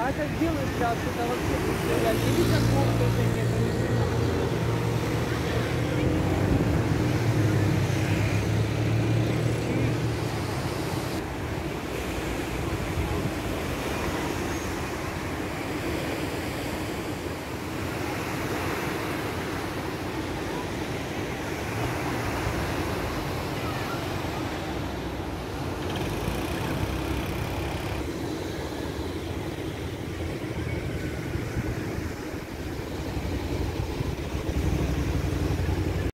А как белый пляж, это вообще представляешь, и ветерков тоже нет,